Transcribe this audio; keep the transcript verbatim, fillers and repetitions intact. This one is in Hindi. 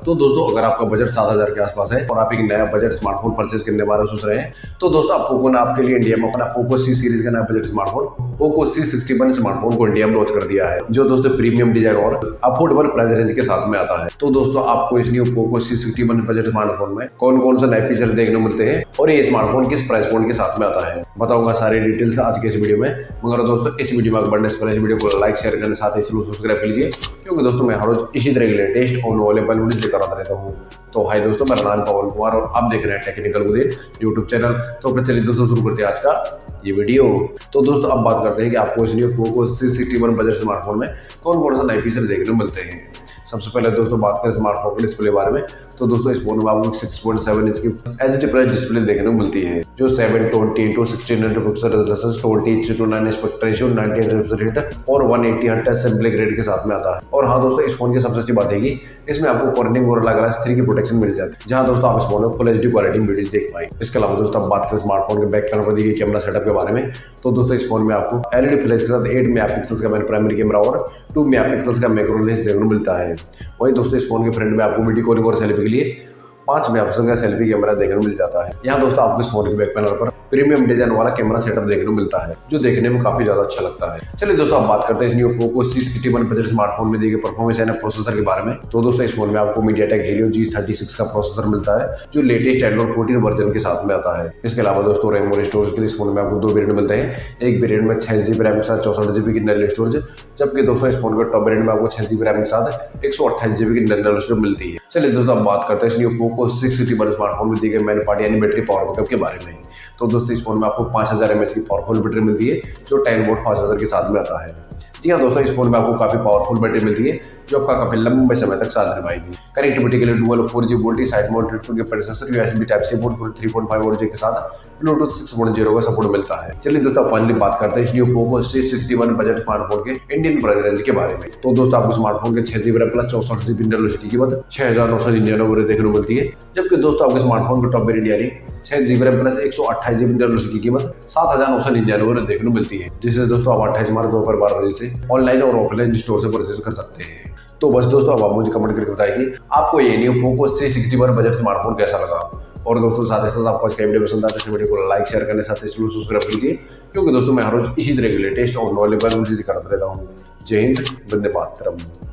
तो दोस्तों अगर आपका बजट सात हजार के आसपास है और आप एक नया बजट स्मार्टफोन परचेज करने के बारे में सोच रहे हैं, तो दोस्तों आप पोको ने आपके लिए इंडिया में अपना पोको सी सीरीज का नया budget smartphone Poco C sixty one smartphone को इंडिया में लॉन्च कर दिया है, जो दोस्तों प्रीमियम डिजाइन और अफोर्डेबल प्राइस रेंज के साथ में आता है। तो दोस्तों आपको इस new Poco C sixty one budget smartphone में कौन कौन सा नए फीचर देखने को मिलते हैं और ये स्मार्टफोन किस प्राइस पॉइंट के साथ में आता है, बताऊंगा सारी डिटेल्स आज के इस वीडियो में। मगर दोस्तों इस वीडियो में आगे बढ़ने से पहले वीडियो को लाइक शेयर करने साथ ही सब्सक्राइब कर लीजिए, क्योंकि दोस्तों मैं हर रोज इसी तरह के लेटेस्ट और नॉलेजेबल वीडियो लेकर आता रहता हूँ। तो हाय दोस्तों, मेरा नाम पवन कुमार और आप देख रहे हैं टेक्निकल गुदेर यूट्यूब चैनल। तो फिर चलिए दोस्तों शुरू करते हैं आज का ये वीडियो। तो दोस्तों अब बात करते हैं कि आपको इस new Poco C sixty one budget smartphone में कौन कौन सा नए फीचर देखने को मिलते हैं। सबसे पहले दोस्तों बात करें स्मार्टफोन के डिस्प्ले बारे में, तो दोस्तों इस फोन में आपको सिक्स पॉइंट सेवन इंच की एच डी प्लस डिस्प्ले देखने को मिलती है, जो seven twenty into sixteen hundred pixel resolution, twenty inch to nine aspect ratio, ninety refresh rate और one eighty hertz touch display grade के साथ में आता है। और हाँ दोस्तों, इस फोन की सबसे अच्छी बात है कि इसमें आपको कॉर्निंग गोरिल्ला ग्लास थ्री की प्रोटेक्शन मिल जाती है, जहां दोस्तों आप इस फोन में फुल एचडी क्वालिटी में वीडियो देख पाएंगे। इसके अलावा दोस्तों अब बात करें स्मार्टफोन के बैक कैमरा दी गई कैमरा सेटअप के बारे में, तो दोस्तों इस फोन में आपको एलईडी फ्लैश के साथ एट मेगापिक्सल का प्राइमरी कैमरा और टू मेगापिक्सल का मैक्रो लेंस देखने को मिलता है। वहीं दोस्तों इस फोन के फ्रंट में आपको वीडियो कॉलिंग और सेल्फी के लिए पांच मेगापिक्सल का सेल्फी कैमरा देखने को मिल जाता है। यहाँ दोस्तों आपको इस फोन के बैक पैनल पर प्रीमियम डिजाइन वाला कैमरा सेटअप देखने को मिलता है, जो देखने में काफी ज्यादा अच्छा लगता है। चलिए दोस्तों अब बात करते हैं इस new Poco C sixty one budget smartphone में दी गई परफॉर्मेंस एंड प्रोसेसर के बारे में। तो दोस्तों इस फोन में आपको MediaTek Helio G thirty six का प्रोसेसर मिलता है, जो लेटेस्ट एंड्रॉइड फोर्टीन वर्जन के साथ में आता है। इसके अलावा दोस्तों रैम और स्टोरेज के लिए इस फोन में आपको दो वेरिएंट मिलते हैं। एक वेरिएंट में छह जीबी रैम के साथ चौसठ जीबी की इंटरनल स्टोरेज, जबकि दोस्तों इस फोन के टॉप वेरिएंट में आपको छह जीबी रैम के साथ एक सौ अट्ठाईस जीबी की इंटरनल स्टोरेज मिलती है। चलिए दोस्तों अब बात करते हैं इस new Poco six sixty one smartphone में दी गई मेन पार्ट यानी बैटरी पावर बैकअप के बारे में। तो दोस्तों इस फोन में आपको पांच हजार एमएच की पावरफुल बैटरी मिलती है, जो टेन वोल्ट फास्ट चार्जर के साथ में आता है। जी हाँ दोस्तों, इस फोन में आपको काफी पावरफुल बैटरी मिलती है, जो आपका काफी लंबे समय तक साथ निभाएगी। कनेक्टिविटी के लिए dual four G voltage side mounted के processor USB type C port three point five volt के साथ ब्लूटूथ सिक्स पॉइंट ज़ीरो का सपोर्ट मिलता है। चलिए दोस्तों फाइनली बात करते हैं इस new Poco C sixty one budget smartphone के इंडियन प्राइस रेंज के बारे में। तो दोस्तों आपको स्मार्टफोन के छह जीबी रैम प्लस चौसठ जीबी इंटरनल स्टोरेज की कीमत छह हजार नौ सौ निन्यानवे देखने को मिलती है, जबकि दोस्तों आपके स्मार्टफोन के टॉप वेरिएंट यानी छह जीबी रैम प्लस एक सौ अट्ठाईस जीबी इंटरनल स्टोरेज की कीमत सात हजार नौ सौ निन्यानवे देखने को मिलती है, जिसे दोस्तों आप अट्ठाईस मार्च दोपहर बारह बजे से ऑनलाइन और ऑफलाइन स्टोर से परचेज कर सकते हैं। तो बस दोस्तों अब आप मुझे कमेंट करके बताइए कि आपको ये new Poco C sixty one budget smartphone कैसा लगा। और दोस्तों साथ ही साथ आपको आज का वीडियो पसंद आया तो वीडियो को लाइक शेयर करने साथ ही सब्सक्राइब कीजिए, क्योंकि दोस्तों मैं हर रोज इसी तरह के लेटेस्ट और नॉलेजेबल वीडियो दिखाता रहता हूँ। जय हिंद, वंदे मातरम।